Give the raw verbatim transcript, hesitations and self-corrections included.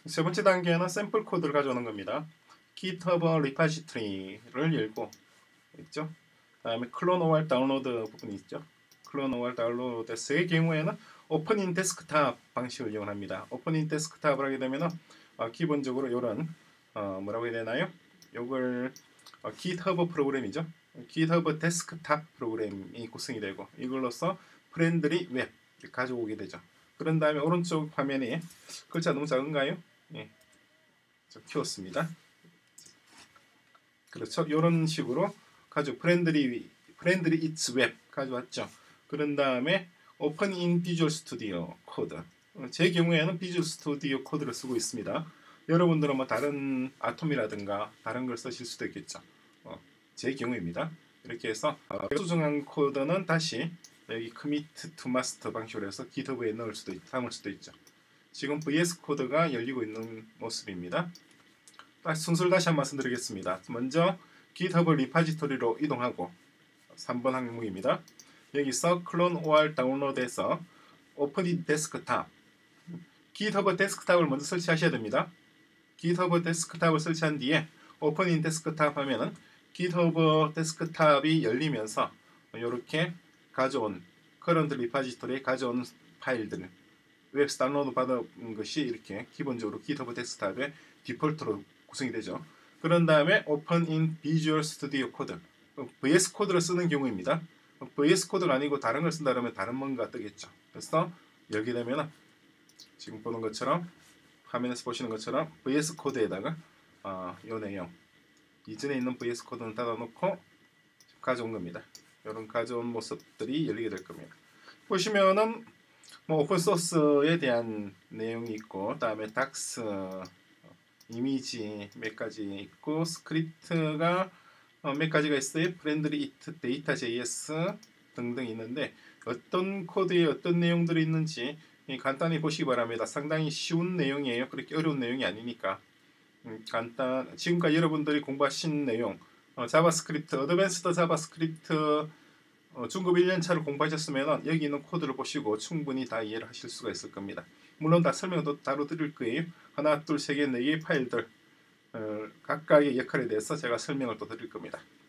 세 번째 단계는 샘플 코드를 가져오는 겁니다. GitHub 리파지토리를 열고 있죠. 다음에 클론 오알 다운로드 부분이 있죠. 클론 오알 다운로드의 경우에는 오픈인 데스크탑 방식을 이용합니다. 오픈인 데스크탑을 하게 되면은 어, 기본적으로 이런 어, 뭐라고 해야 되나요? 요걸 어, GitHub 프로그램이죠. GitHub 데스크탑 프로그램이 구성이 되고 이걸로써 프렌들리 웹 가져오게 되죠. 그런 다음에 오른쪽 화면에 글자 너무 작은가요? 예, 좀 키웠습니다. 그렇죠. 이런 식으로 가지고 프렌들리 프렌들리 이츠 웹 가져왔죠. 그런 다음에 오픈 인 비주얼 스튜디오 코드. 제 경우에는 비주얼 스튜디오 코드를 쓰고 있습니다. 여러분들은 뭐 다른 아톰이라든가 다른 걸 쓰실 수도 있겠죠. 어, 제 경우입니다. 이렇게 해서 어, 수정한 코드는 다시 여기 commit to master 방식으로 해서 GitHub에 넣을 수도 있, 담을 수도 있죠. 지금 브이에스 코드가 열리고 있는 모습입니다. 다시 순서를 다시 한번 말씀드리겠습니다. 먼저 GitHub 리파지토리로 이동하고 삼 번 항목입니다. 여기서 클론 오알 다운로드에서 오픈 데스크탑 GitHub 데스크탑을 먼저 설치하셔야 됩니다. GitHub 데스크탑을 설치한 뒤에 오픈 인 데스크탑 하면은 GitHub 데스크탑이 열리면서 이렇게 가져온 커런트 리파지토리에 가져온 파일들 웹에서 다운로드 받은 것이 이렇게 기본적으로 GitHub 데스크탑의 디폴트로 구성이 되죠. 그런 다음에 오픈 인 비주얼 스튜디오 코드 브이에스 코드를 쓰는 경우입니다. 브이에스 코드가 아니고 다른 걸 쓴다 그러면 다른 뭔가 뜨겠죠. 그래서 열게 되면 지금 보는 것처럼 화면에서 보시는 것처럼 브이에스 코드에다가 어, 이 내용 이전에 있는 브이에스 코드는 닫아놓고 가져온 겁니다. 이런 가져온 모습들이 열리게 될 겁니다. 보시면은 뭐 오픈소스에 대한 내용이 있고 다음에 닥스 이미지 몇 가지 있고 스크립트가 어, 몇 가지가 있어요. 프렌들리 이트 데이터 제이에스 등등 있는데 어떤 코드에 어떤 내용들이 있는지 간단히 보시기 바랍니다. 상당히 쉬운 내용이에요. 그렇게 어려운 내용이 아니니까 음, 간단 지금까지 여러분들이 공부하신 내용 어, 자바스크립트 어드밴스드 자바스크립트 어, 중급 일 년 차를 공부하셨으면 여기 있는 코드를 보시고 충분히 다 이해를 하실 수가 있을 겁니다. 물론 다 설명도 따로 드릴 거예요. 하나, 둘, 세 개, 네 개의 파일들 어, 각각의 역할에 대해서 제가 설명을 또 드릴 겁니다.